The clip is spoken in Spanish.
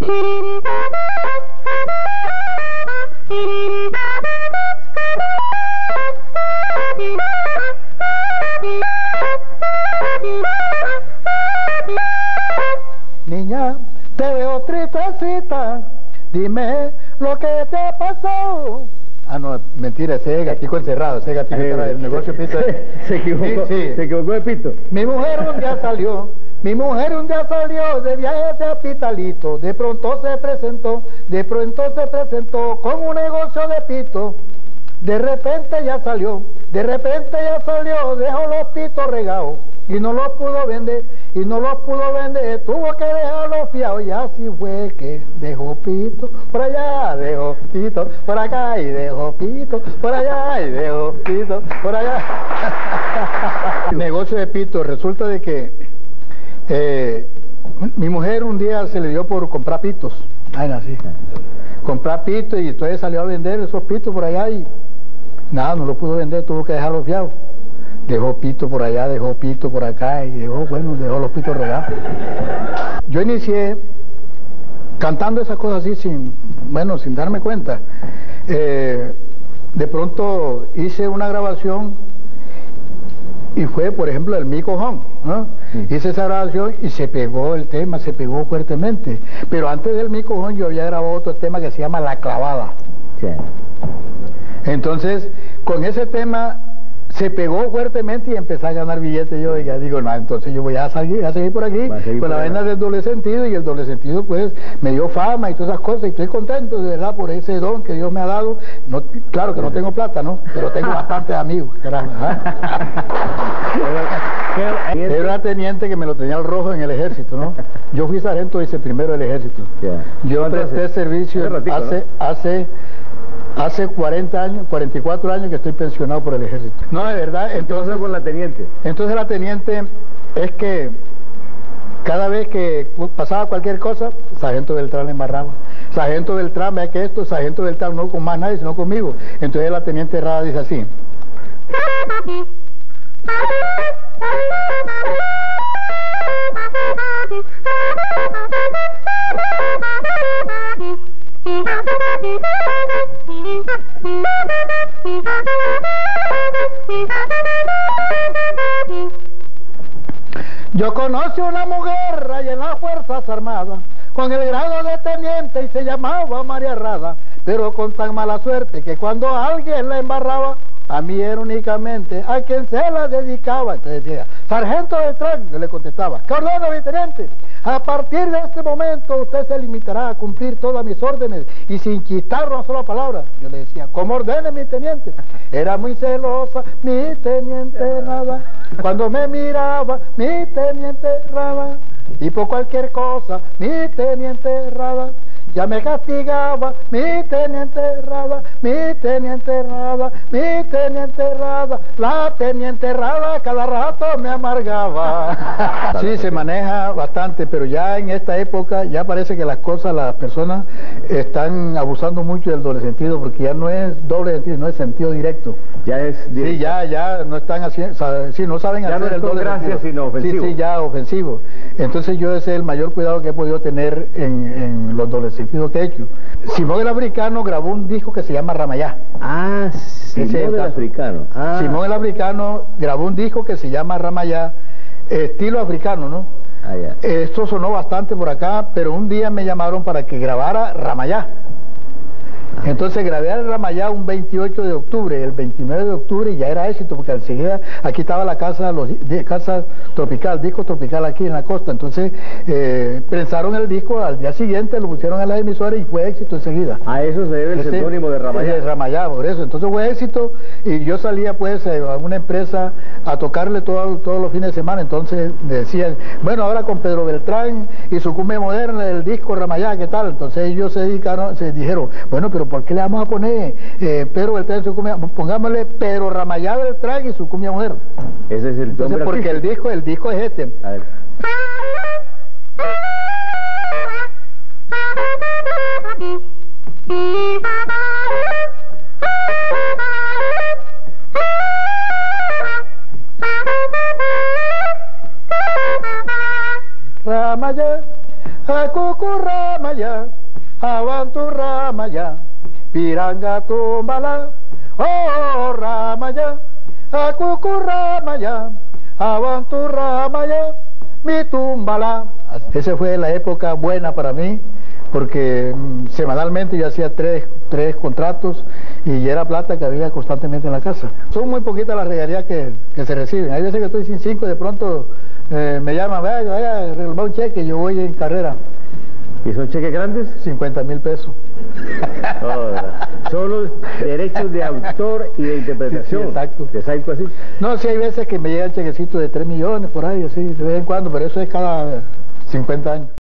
Niña, te veo tristecita, dime lo que te pasó. Ah, no, mentira, ese es Gatico encerrado, ese Gatico encerrado, el negocio Pito. Se equivocó, sí. Se equivocó de Pito. Mi mujer un día salió de viaje hacia Pitalito, de pronto se presentó con un negocio de pito. De repente ya salió, dejó los pitos regados y no los pudo vender, tuvo que dejarlos fiados y así fue que dejó pito por allá, dejó pito por acá y dejó pito por allá y dejó pito por allá. Negocio de pito, resulta de que mi mujer un día se le dio por comprar pitos, comprar pitos y entonces salió a vender esos pitos por allá y nada, no lo pudo vender, tuvo que dejarlos fiados. Dejó pito por allá, dejó pito por acá y dejó los pitos regados. Yo inicié cantando esas cosas así sin darme cuenta. De pronto hice una grabación y fue, por ejemplo, el Mi Cojón, ¿no? Hice esa grabación y se pegó el tema, se pegó fuertemente. Pero antes del Mi Cojón yo había grabado otro tema que se llama La Clavada. Sí. Entonces, con ese tema se pegó fuertemente y empecé a ganar billetes. Yo ya digo, no, entonces yo voy a seguir por aquí con la vaina del doble sentido, y el doble sentido pues me dio fama y todas esas cosas, y estoy contento de verdad por ese don que Dios me ha dado. No, claro que no tengo plata, ¿no? Pero tengo bastantes amigos, carajo. Era una teniente que me lo tenía al rojo en el ejército, ¿no? Yo fui sargento viceprimero del ejército. Yo presté servicio hace 40 años, 44 años que estoy pensionado por el ejército. No, de verdad. Entonces con la teniente. Entonces la teniente es que cada vez que pasaba cualquier cosa, sargento Beltrán le embarraba. Sargento Beltrán, vea que esto, sargento Beltrán no con más nadie, sino conmigo. Entonces la teniente Rada dice así. Yo conocí una mujer allá en las Fuerzas Armadas, con el grado de teniente y se llamaba María Rada, pero con tan mala suerte que cuando alguien la embarraba, a mí era únicamente a quien se la dedicaba. Entonces decía, sargento Beltrán, yo le contestaba, ¿qué ordena mi teniente? A partir de este momento usted se limitará a cumplir todas mis órdenes y sin quitar una sola palabra. Yo le decía, ¿cómo ordene mi teniente? Era muy celosa, mi teniente Rada. Cuando me miraba, mi teniente Rada. Y por cualquier cosa, mi teniente Rada. Ya me castigaba, mi teniente Rada, mi teniente Rada, mi teniente Rada, la teniente Rada cada rato me amargaba. Sí, se maneja bastante, pero ya en esta época ya parece que las personas están abusando mucho del doble sentido, porque ya no es doble sentido, no es sentido directo. Ya es directo. Sí, ya no están haciendo, sí, no saben ya hacer no el doble sentido. Sino ofensivo. Sí, ya ofensivo. Entonces yo ese es el mayor cuidado que he podido tener en los dobles sentidos que he hecho. Simón el Africano grabó un disco que se llama Ramayá. Ah, Simón el Africano. Ah. Simón el Africano grabó un disco que se llama Ramayá, estilo africano, ¿no? Ah, ya. Esto sonó bastante por acá, pero un día me llamaron para que grabara Ramayá. Entonces grabé el Ramayá un 28 de octubre, el 29 de octubre ya era éxito, porque enseguida aquí estaba la casa tropical, disco tropical aquí en la costa. Entonces prensaron el disco, al día siguiente lo pusieron en las emisoras y fue éxito enseguida. A eso se debe el seudónimo de Ramayá. Ramayá, por eso. Entonces fue éxito y yo salía pues a una empresa a tocarle todos los fines de semana. Entonces decían, bueno, ahora con Pedro Beltrán y su cumbia moderna, el disco Ramayá, ¿qué tal? Entonces ellos se dijeron, bueno, pero ¿por qué le vamos a poner Pedro Beltrán y su cumbia? Pongámosle Pedro Ramayá Beltrán y su cumbia mujer. Ese es el Entonces, porque el disco es este. A ver. Ramayá, a cucurra. Ramaya, Avantu Ramaya, Piranga Tumbala, oh Ramaya, Akuku Ramaya, Avantu Ramaya, mi Tumbala. Esa fue la época buena para mí, porque semanalmente yo hacía tres contratos y era plata que había constantemente en la casa. Son muy poquitas las regalías que se reciben. Hay veces que estoy sin 5 y de pronto me llaman, vaya a renovar un cheque y yo voy en carrera. ¿Y son cheques grandes? 50.000 pesos. Son los derechos de autor y de interpretación. Sí, exacto. Exacto así. No, sí hay veces que me llega el chequecito de 3 millones por ahí, así, de vez en cuando, pero eso es cada 50 años.